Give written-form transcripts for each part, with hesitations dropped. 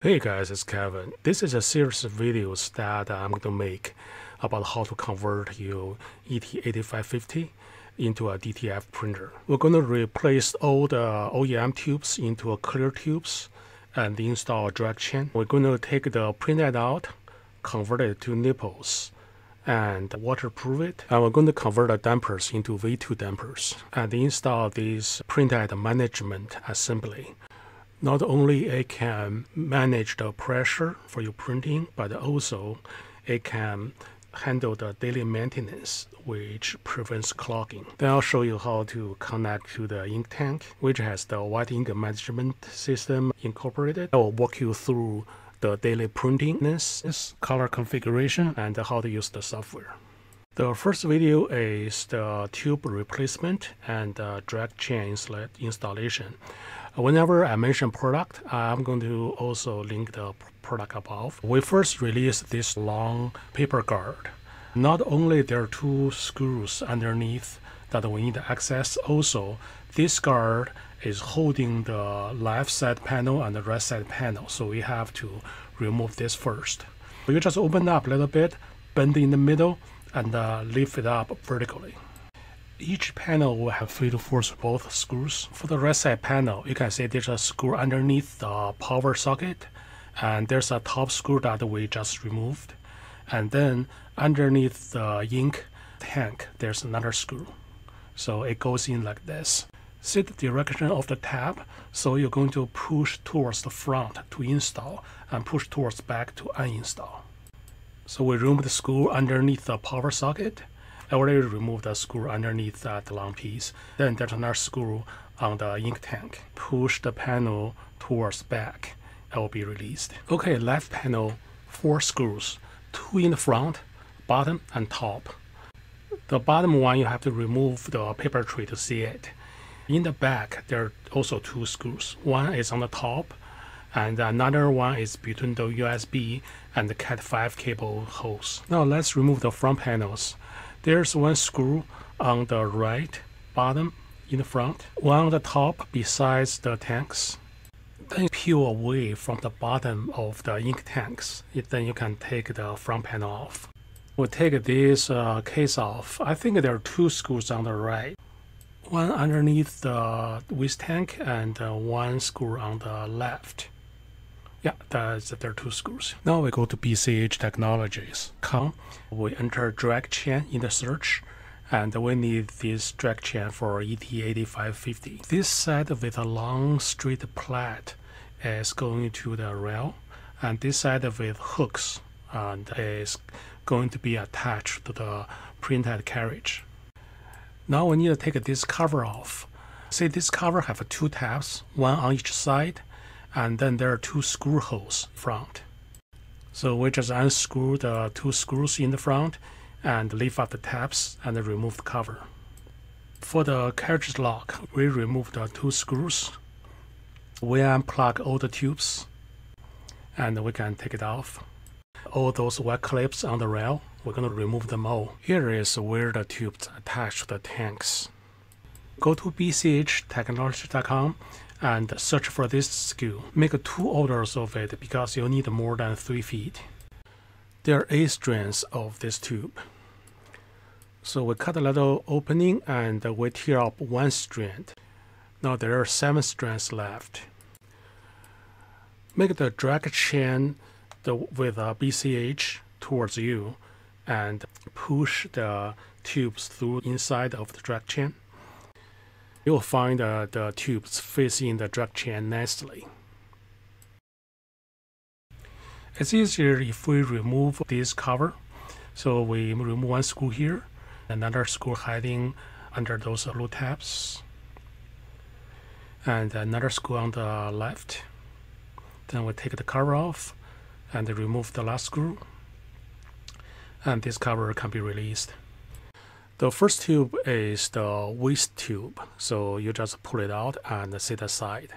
Hey guys, it's Kevin. This is a series of videos that I'm going to make about how to convert your ET-8550 into a DTF printer. We're going to replace all the OEM tubes into clear tubes and install a drag chain. We're going to take the printhead out, convert it to nipples, and waterproof it. And we're going to convert the dampers into V2 dampers and install this printhead management assembly. Not only it can manage the pressure for your printing, but also it can handle the daily maintenance, which prevents clogging. Then I'll show you how to connect to the ink tank, which has the white ink management system incorporated. I will walk you through the daily printing, color configuration, and how to use the software. The first video is the tube replacement and drag chain installation. Whenever I mention product, I'm going to also link the product above. We first released this long paper guard. Not only there are two screws underneath that we need to access, also this guard is holding the left side panel and the right side panel, so we have to remove this first. You just open up a little bit, bend in the middle, and lift it up vertically. Each panel will have 3 to 4 both screws. For the right side panel, you can see there's a screw underneath the power socket, and there's a top screw that we just removed. And then underneath the ink tank, there's another screw. So it goes in like this. See the direction of the tab, so you're going to push towards the front to install and push towards back to uninstall. So we remove the screw underneath the power socket. I already removed the screw underneath that long piece. Then there's another screw on the ink tank. Push the panel towards back. It will be released. Okay, left panel, 4 screws. 2 in the front, bottom, and top. The bottom one, you have to remove the paper tray to see it. In the back, there are also 2 screws. One is on the top, and another one is between the USB and the Cat 5 cable holes. Now let's remove the front panels. There's 1 screw on the right bottom in the front, one on the top besides the tanks. Then peel away from the bottom of the ink tanks. Then you can take the front panel off. We'll take this case off. I think there are 2 screws on the right. One underneath the waste tank and 1 screw on the left. Yeah, there are 2 screws. Now we go to BCH Technologies. We enter drag chain in the search, and we need this drag chain for ET-8550. This side with a long straight plate is going to the rail, and this side with hooks and is going to be attached to the printhead carriage. Now we need to take this cover off. See, this cover have 2 tabs, one on each side, and then there are 2 screw holes front. So we just unscrew the 2 screws in the front and lift up the tabs and remove the cover. For the cartridge lock, we remove the 2 screws. We unplug all the tubes and we can take it off. All those white clips on the rail, we're going to remove them all. Here is where the tubes attach to the tanks. Go to bchtechnologies.com and search for this SKU. Make 2 orders of it because you'll need more than 3 feet. There are 8 strands of this tube. So we cut a little opening and we tear up 1 strand. Now there are 7 strands left. Make the drag chain with a BCH towards you and push the tubes through inside of the drag chain. You'll find the tubes facing the drag chain nicely. It's easier if we remove this cover. So we remove 1 screw here, another screw hiding under those blue tabs, and another screw on the left. Then we take the cover off and remove the last screw, and this cover can be released. The first tube is the waste tube, so you just pull it out and set aside.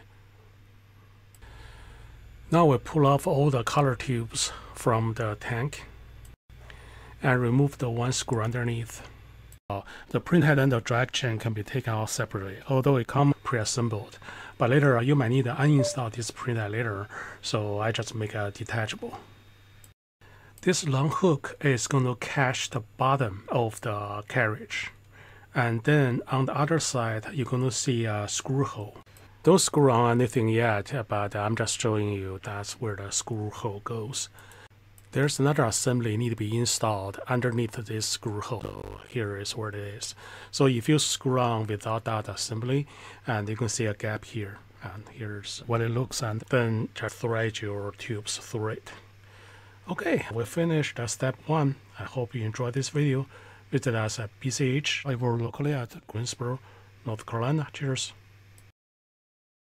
Now we pull off all the color tubes from the tank and remove the 1 screw underneath. The printhead and the drag chain can be taken out separately, although it comes pre-assembled. But later, you might need to uninstall this printhead later, so I just make a detachable. This long hook is going to catch the bottom of the carriage. And then on the other side, you're going to see a screw hole. Don't screw on anything yet, but I'm just showing you that's where the screw hole goes. There's another assembly need to be installed underneath this screw hole. So here is where it is. So if you screw on without that assembly, and you can see a gap here, and here's what it looks, and then just thread your tubes through it. Okay, we finished step 1. I hope you enjoyed this video. Visit us at BCH, over locally at Greensboro, North Carolina. Cheers.